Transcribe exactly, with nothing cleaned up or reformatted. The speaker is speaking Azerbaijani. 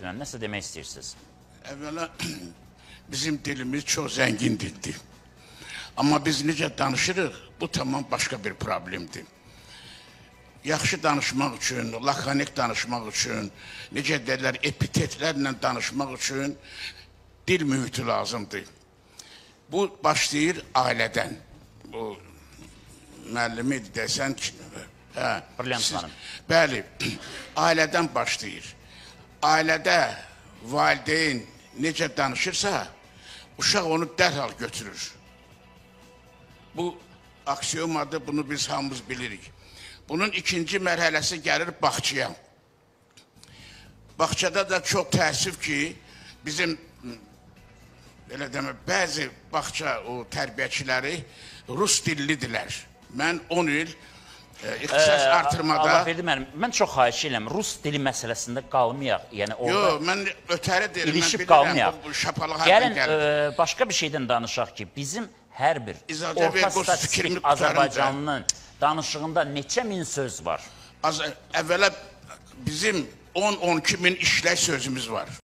üzerinə nəsə demək istəyirsiniz? Əvvəla bizim dilimiz çox zəngin dildir. Amma biz necə danışırıq, bu tamam başqa bir problemdir. Yaxşı danışmaq üçün, lakonik danışmaq üçün, necə deyirlər, epitetlərlə danışmaq üçün dil mühiti lazımdır. Bu başlayır ailədən. Bu müəllimi desən ki, hə, siz, bəli, ailədən başlayır. Ailədə valideyn necə danışırsa, uşaq onu dərhal götürür. Bu aksiomadır, bunu biz hamımız bilirik. Bunun ikinci mərhələsi gəlir bağçaya. Bağçada da çox təəssüf ki, bizim belə demə, bəzi bağça o tərbiyəçiləri rus dillidirlər. Mən on il e, ixtisas ee, artırmada... Allah verdi mənim, mən çox xahiş edirəm, rus dili məsələsində qalmayaq. Yəni orada... Yox, mən ötəri deyirəm, ilişib mən bilirəm, bu şapalı hardan gəlir. Gəlin, e, başqa bir şeydən danışaq ki, bizim hər bir orta statistik Azərbaycanlının danışığında neçə min söz var? Az, əvvəla bizim on on iki min işlək sözümüz var.